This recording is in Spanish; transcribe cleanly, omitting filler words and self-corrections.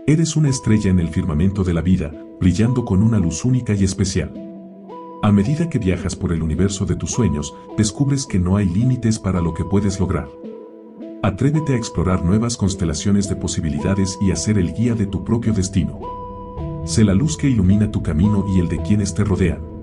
Eres una estrella en el firmamento de la vida, brillando con una luz única y especial. A medida que viajas por el universo de tus sueños, descubres que no hay límites para lo que puedes lograr. Atrévete a explorar nuevas constelaciones de posibilidades y a ser el guía de tu propio destino. Sé la luz que ilumina tu camino y el de quienes te rodean.